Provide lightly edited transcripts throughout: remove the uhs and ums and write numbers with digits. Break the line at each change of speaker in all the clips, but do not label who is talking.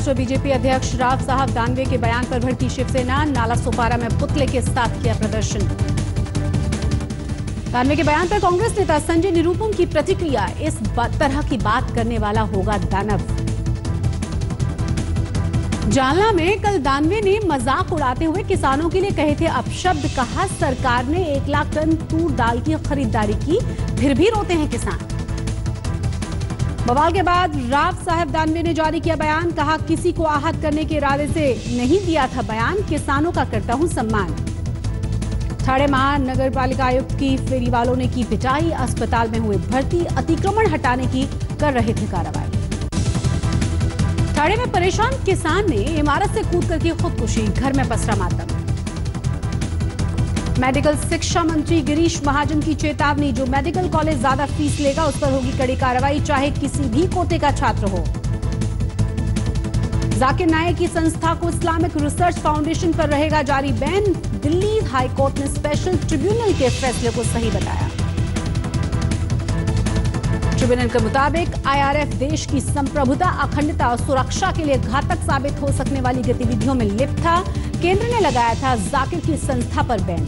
Maharashtra BJP अध्यक्ष राव साहब दानवे के बयान पर भड़की शिवसेना, नाला सोपारा में पुतले के साथ किया प्रदर्शन। दानवे के बयान पर कांग्रेस नेता संजय निरुपम की प्रतिक्रिया, इस तरह की बात करने वाला होगा दानव। जालना में कल दानवे ने मजाक उड़ाते हुए किसानों के लिए कहे थे अपशब्द, कहा सरकार ने 1 लाख टन तूर दाल की खरीदारी की, फिर भी रोते हैं किसान। बवाल के बाद राव साहब दानवे ने जारी किया बयान, कहा किसी को आहत करने के इरादे से नहीं दिया था बयान, किसानों का करता हूं सम्मान। ठाणे महानगर पालिका आयुक्त की फेरी वालों ने की पिटाई, अस्पताल में हुए भर्ती, अतिक्रमण हटाने की कर रहे थे कार्रवाई। ठाणे में परेशान किसान ने इमारत से कूद करके खुदकुशी, घर में पसरा मातम। मेडिकल शिक्षा मंत्री गिरीश महाजन की चेतावनी, जो मेडिकल कॉलेज ज्यादा फीस लेगा उस पर होगी कड़ी कार्रवाई, चाहे किसी भी कोटे का छात्र हो। जाकिर नायक की संस्था को इस्लामिक रिसर्च फाउंडेशन पर रहेगा जारी बैन, दिल्ली हाईकोर्ट ने स्पेशल ट्रिब्यूनल के फैसले को सही बताया। ट्रिब्यूनल के मुताबिक IRF देश की संप्रभुता, अखंडता और सुरक्षा के लिए घातक साबित हो सकने वाली गतिविधियों में लिप्त था। केंद्र ने लगाया था जाकिर की संस्था पर बैन।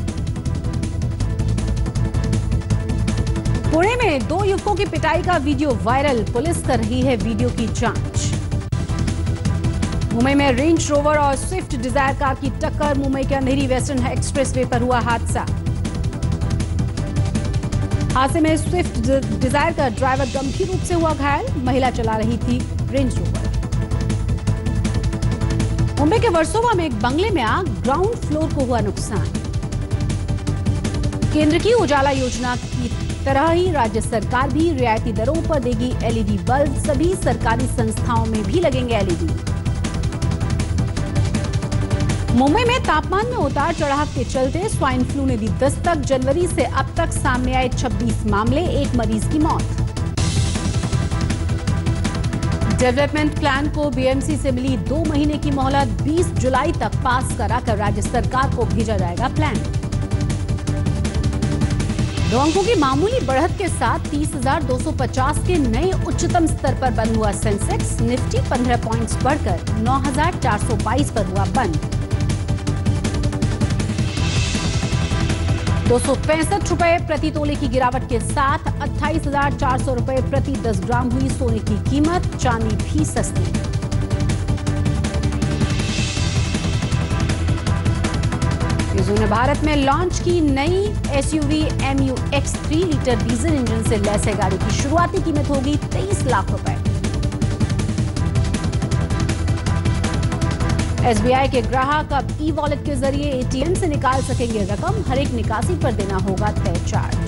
पुणे में 2 युवकों की पिटाई का वीडियो वायरल, पुलिस कर रही है वीडियो की जांच। मुंबई में रेंज रोवर और स्विफ्ट डिजायर कार की टक्कर, मुंबई के अंधेरी वेस्टर्न एक्सप्रेसवे पर हुआ हादसा। हादसे में स्विफ्ट डिजायर का ड्राइवर गंभीर रूप से हुआ घायल, महिला चला रही थी रेंज रोवर। मुंबई के वर्सोवा में एक बंगले में आग, ग्राउंड फ्लोर को हुआ नुकसान। केंद्र की उजाला योजना की तरह ही राज्य सरकार भी रियायती दरों पर देगी LED बल्ब, सभी सरकारी संस्थाओं में भी लगेंगे LED। मुंबई में तापमान में उतार चढ़ाव के चलते स्वाइन फ्लू ने दी दस्तक, जनवरी से अब तक सामने आए 26 मामले, 1 मरीज की मौत। डेवलपमेंट प्लान को BMC से मिली 2 महीने की मोहलत, 20 जुलाई तक पास कराकर राज्य सरकार को भेजा जाएगा प्लान। 2 अंकों की मामूली बढ़त के साथ 30,250 के नए उच्चतम स्तर पर बंद हुआ सेंसेक्स, निफ्टी 15 पॉइंट्स बढ़कर 9,422 पर हुआ बंद। 265 रुपए प्रति तोले की गिरावट के साथ 28,400 रुपए प्रति 10 ग्राम हुई सोने की कीमत, चांदी भी सस्ती। यूजू ने भारत में लॉन्च की नई SUV MU-X 3 litre diesel engine से लैस है गाड़ी की शुरुआती कीमत होगी 23 लाख रुपए। SBI के ग्राहक अब ई-वॉलेट के जरिए ATM से निकाल सकेंगे रकम, हर एक निकासी पर देना होगा तय चार्ज।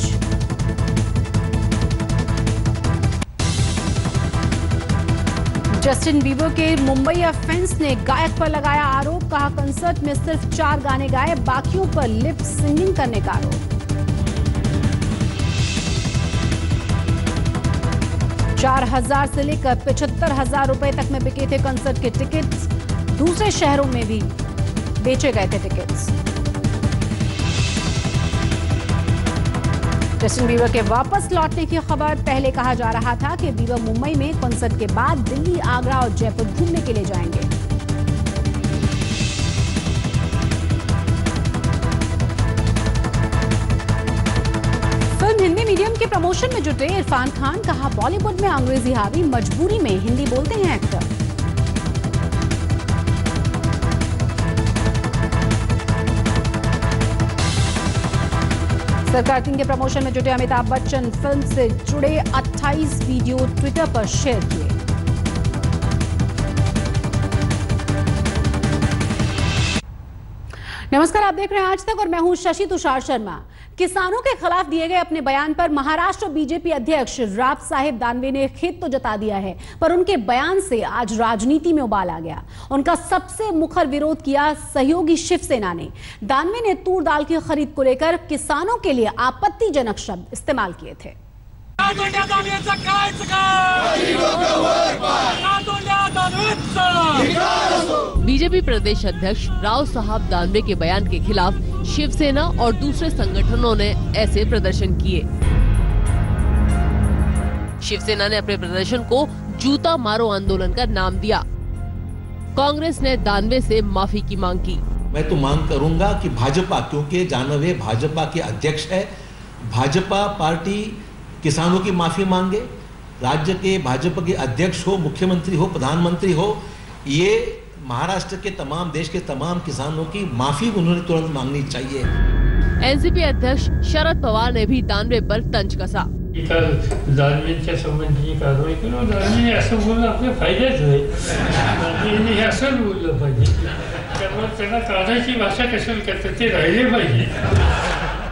जस्टिन बीबर के मुंबई फैंस ने गायक पर लगाया आरोप, कहा कंसर्ट में सिर्फ 4 गाने गाए, बाकियों पर लिप सिंगिंग करने का आरोप। 4,000 से लेकर 75,000 रुपए तक में बिके थे कंसर्ट के टिकट्स, दूसरे शहरों में भी बेचे गए थे टिकट्स। जस्टिन बीबर के वापस लौटने की खबर, पहले कहा जा रहा था कि बीबर मुंबई में कॉन्सर्ट के बाद दिल्ली, आगरा और जयपुर घूमने के लिए जाएंगे। फिल्म हिंदी मीडियम के प्रमोशन में जुटे इरफान खान, कहा बॉलीवुड में अंग्रेजी हावी, मजबूरी में हिंदी बोलते हैं एक्टर। सरकार 3 के प्रमोशन में जुटे अमिताभ बच्चन, फिल्म से जुड़े 28 वीडियो ट्विटर पर शेयर किए। नमस्कार, आप देख रहे हैं आज तक और मैं हूं शशि तुषार शर्मा। किसानों के खिलाफ दिए गए अपने बयान पर महाराष्ट्र बीजेपी अध्यक्ष राव साहेब दानवे ने खेद तो जता दिया है, पर उनके बयान से आज राजनीति में उबाल आ गया। उनका सबसे मुखर विरोध किया सहयोगी शिवसेना ने। दानवे ने तूर दाल की खरीद को लेकर किसानों के लिए आपत्तिजनक शब्द इस्तेमाल किए थे।
बीजेपी प्रदेश अध्यक्ष राव साहब दानवे के बयान के खिलाफ शिवसेना और दूसरे संगठनों ने ऐसे प्रदर्शन किए। शिवसेना ने अपने प्रदर्शन को जूता मारो आंदोलन का नाम दिया। कांग्रेस ने दानवे से माफी की मांग की।
मैं तो मांग करूंगा कि भाजपा, क्योंकि दानवे भाजपा के अध्यक्ष है, भाजपा पार्टी किसानों की माफी मांगे। राज्य के भाजपा के अध्यक्ष हो, मुख्यमंत्री हो, प्रधानमंत्री हो, ये महाराष्ट्र के तमाम, देश के तमाम किसानों की माफी उन्होंने तुरंत मांगनी चाहिए।
एनसीपी अध्यक्ष शरद पवार ने भी दानवे पर तंज कसा।
दानवेंच्या संबंधी कारवाई केली, दानवेने असं बोलणं आपल्या फायद्याच आहे, दानवेने हे असं बोललं पाहिजे, त्यामुळे त्यांना कानाची भाषा कशाला करतात ते राहिले पाहिजे।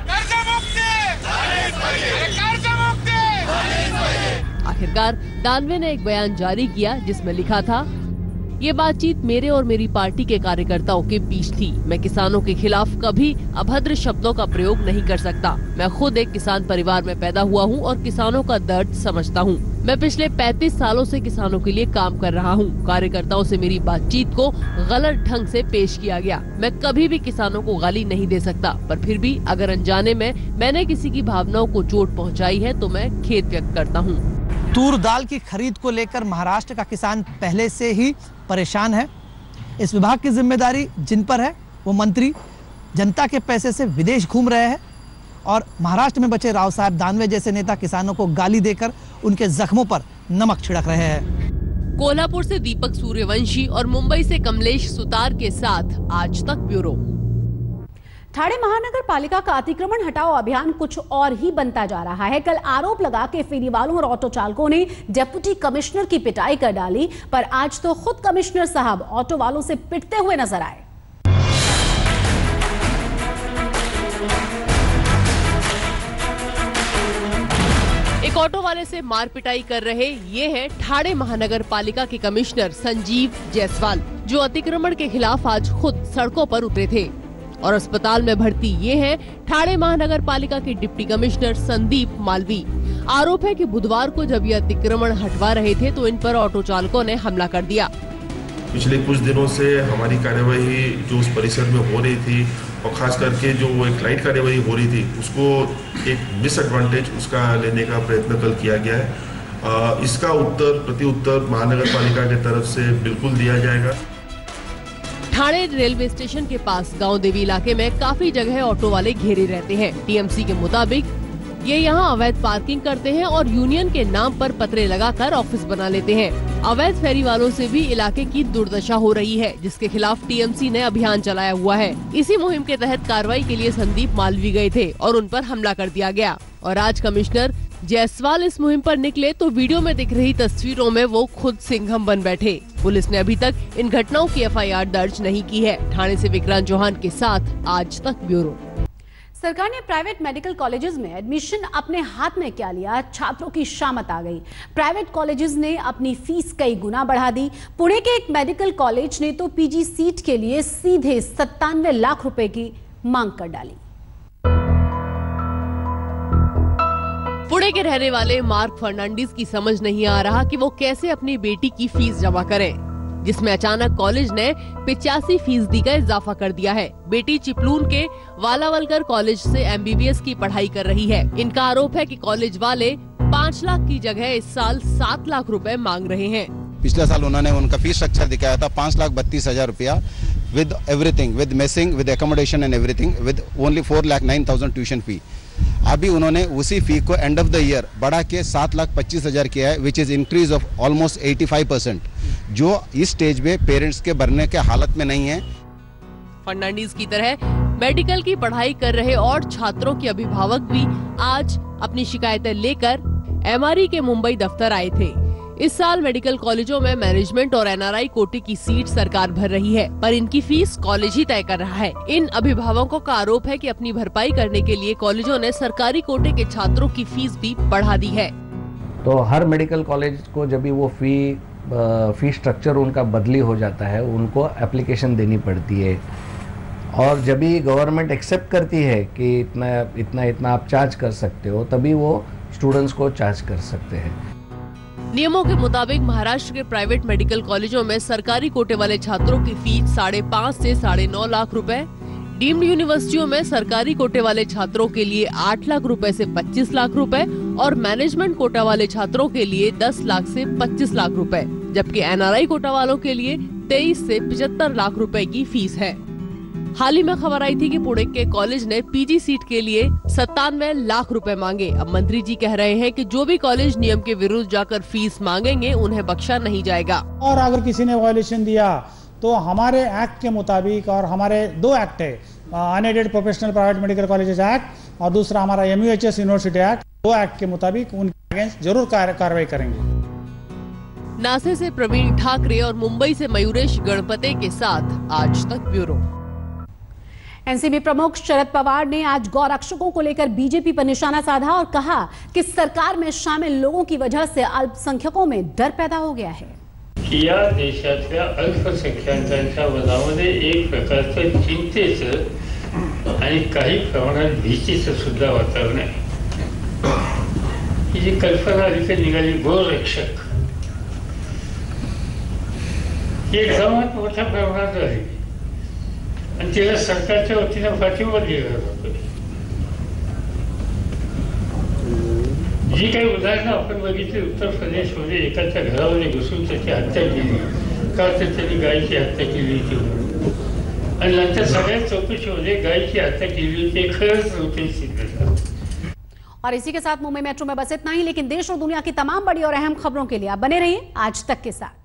आखिरकार दानवे ने एक बयान जारी किया जिसमें लिखा था, ये बातचीत मेरे और मेरी पार्टी के कार्यकर्ताओं के बीच थी। मैं किसानों के खिलाफ कभी अभद्र शब्दों का प्रयोग नहीं कर सकता। मैं खुद एक किसान परिवार में पैदा हुआ हूँ और किसानों का दर्द समझता हूँ। मैं पिछले 35 सालों से किसानों के लिए काम कर रहा हूँ। कार्यकर्ताओं से मेरी बातचीत को गलत ढंग से पेश किया गया। मैं कभी भी किसानों को गाली नहीं दे सकता, पर फिर भी अगर अनजाने में मैंने किसी की भावनाओं को चोट पहुँचाई है तो मैं खेद व्यक्त करता हूँ।
तूर दाल की खरीद को लेकर महाराष्ट्र का किसान पहले से ही परेशान है। इस विभाग की जिम्मेदारी जिन पर है वो मंत्री जनता के पैसे से विदेश घूम रहे हैं और महाराष्ट्र में बचे राव साहब दानवे जैसे नेता किसानों को गाली देकर उनके जख्मों पर नमक छिड़क रहे हैं।
कोल्हापुर से दीपक सूर्यवंशी और मुंबई से कमलेश सुतार के साथ आज तक ब्यूरो।
ठाणे महानगर पालिका का अतिक्रमण हटाओ अभियान कुछ और ही बनता जा रहा है। कल आरोप लगा के फेरी वालों और ऑटो चालकों ने डिप्टी कमिश्नर की पिटाई कर डाली, पर आज तो खुद कमिश्नर साहब ऑटो वालों से पिटते हुए नजर आए।
एक ऑटो वाले से मार पिटाई कर रहे ये है ठाणे महानगर पालिका के कमिश्नर संजीव जायसवाल, जो अतिक्रमण के खिलाफ आज खुद सड़कों पर उतरे थे। और अस्पताल में भर्ती ये है ठाणे महानगर पालिका के डिप्टी कमिश्नर संदीप मालवी। आरोप है कि बुधवार को जब ये अतिक्रमण हटवा रहे थे तो इन पर ऑटो चालकों ने हमला कर दिया।
पिछले कुछ दिनों से हमारी कार्यवाही जो उस परिसर में हो रही थी और खास करके जो वो एक लाइट कार्यवाही हो रही थी उसको एक मिसएडवांटेज उसका लेने का प्रयत्न कल किया गया है। इसका प्रति उत्तर महानगर पालिका की तरफ से बिल्कुल दिया जाएगा।
ठाणे रेलवे स्टेशन के पास गांव देवी इलाके में काफी जगह ऑटो वाले घेरे रहते हैं। टीएमसी के मुताबिक ये यहाँ अवैध पार्किंग करते हैं और यूनियन के नाम पर पतरे लगाकर ऑफिस बना लेते हैं। अवैध फेरी वालों से भी इलाके की दुर्दशा हो रही है, जिसके खिलाफ टीएमसी ने अभियान चलाया हुआ है। इसी मुहिम के तहत कार्रवाई के लिए संदीप मालवी गए थे और उन पर हमला कर दिया गया। और आज कमिश्नर जायसवाल इस मुहिम पर निकले तो वीडियो में दिख रही तस्वीरों में वो खुद सिंघम बन बैठे। पुलिस ने अभी तक इन घटनाओं की एफआईआर दर्ज नहीं की है। ठाणे से विक्रांत चौहान के साथ आज तक ब्यूरो।
सरकार ने प्राइवेट मेडिकल कॉलेजेस में एडमिशन अपने हाथ में क्या लिया, छात्रों की शामत आ गई। प्राइवेट कॉलेजेस ने अपनी फीस कई गुना बढ़ा दी। पुणे के एक मेडिकल कॉलेज ने तो पीजी सीट के लिए सीधे 97 लाख रुपए की मांग कर डाली।
पुणे के रहने वाले मार्क फर्नांडिस की समझ नहीं आ रहा कि वो कैसे अपनी बेटी की फीस जमा करें, जिसमें अचानक कॉलेज ने 85% का इजाफा कर दिया है। बेटी चिपलून के वालावलकर कॉलेज से एमबीबीएस की पढ़ाई कर रही है। इनका आरोप है कि कॉलेज वाले 5 लाख की जगह इस साल 7 लाख रुपए मांग रहे हैं।
पिछले साल उन्होंने उनका फीस स्ट्रक्चर दिखाया था 5,32,000 रुपया with everything, with messing, with accommodation and everything, with only 4,09,000 tuition fee. अभी उन्होंने उसी फी को एंड ऑफ द ईयर बढ़ा के 7,25,000 किया है, which is increase of almost 85%, जो इस स्टेज पे पेरेंट्स के भरने के हालत में नहीं है।
फर्नांडिस की तरह मेडिकल की पढ़ाई कर रहे और छात्रों के अभिभावक भी आज अपनी शिकायतें लेकर एमआरई के मुंबई दफ्तर आए थे। इस साल मेडिकल कॉलेजों में मैनेजमेंट और एनआरआई कोटे की सीट सरकार भर रही है, पर इनकी फीस कॉलेज ही तय कर रहा है। इन अभिभावकों का आरोप है कि अपनी भरपाई करने के लिए कॉलेजों ने सरकारी कोटे के छात्रों की फीस भी बढ़ा दी है।
तो हर मेडिकल कॉलेज को जब भी वो फी स्ट्रक्चर उनका बदली हो जाता है, उनको एप्लीकेशन देनी पड़ती है और जब भी गवर्नमेंट एक्सेप्ट करती है कि इतना आप चार्ज कर सकते हो, तभी वो स्टूडेंट्स को चार्ज कर सकते हैं।
नियमों के मुताबिक महाराष्ट्र के प्राइवेट मेडिकल कॉलेजों में सरकारी कोटे वाले छात्रों की फीस 5.5 से 9.5 लाख रुपए, डीम्ड यूनिवर्सिटियों में सरकारी कोटे वाले छात्रों के लिए 8 लाख रुपए से 25 लाख रुपए और मैनेजमेंट कोटा वाले छात्रों के लिए 10 लाख से 25 लाख रुपए, जबकि एनआरआई कोटा वालों के लिए 23 से 75 लाख रुपए की फीस है। हाल ही में खबर आई थी कि पुणे के कॉलेज ने पीजी सीट के लिए 97 लाख रुपए मांगे। अब मंत्री जी कह रहे हैं कि जो भी कॉलेज नियम के विरुद्ध जाकर फीस मांगेंगे उन्हें बख्शा नहीं जाएगा।
और अगर किसी ने वायलेशन दिया तो हमारे एक्ट के मुताबिक, और हमारे 2 एक्ट है, unaided professional private medical colleges act और दूसरा हमारा MUHS यूनिवर्सिटी एक्ट, 2 एक्ट के मुताबिक उनके अगेंस्ट जरूर कार्रवाई करेंगे।
नासे से प्रवीण ठाकरे और मुंबई से मयूरेश गणपते के साथ आज तक ब्यूरो।
एनसीपी प्रमुख शरद पवार ने आज गौरक्षकों को लेकर बीजेपी पर निशाना साधा और कहा कि सरकार में शामिल लोगों की वजह से अल्पसंख्यकों में डर पैदा हो गया है।
या देशातल्या अल्पसंख्याकांच्या मनामध्ये एक प्रकारचं चिंतेचं आणि काही प्रमाणात भीतीचं सुद्धा वातावरण आहे। ही जी कल्पना अलीकडे निघाली गोरक्षक, ही एकदमच मोठ्या प्रमाणात आहे आणि तिला सरकारच्या वतीनं पाठिंबा दिला जातो। जी काही उदाहरणं आपण बघितली उत्तर प्रदेशमध्ये एकाच्या घरामध्ये घुसून त्याची हत्या केली का, तर त्यांनी गायीची हत्या केली होती म्हणून, आणि नंतर सगळ्या चौकशीमध्ये गायीची हत्या केली होती खरंच नव्हते सिद्ध झालं।
और इसी के साथ मुंबई मेट्रो में बस इतना ही, लेकिन देश और दुनिया की तमाम बड़ी और अहम खबरों के लिए आप बने रहिए आज तक के साथ।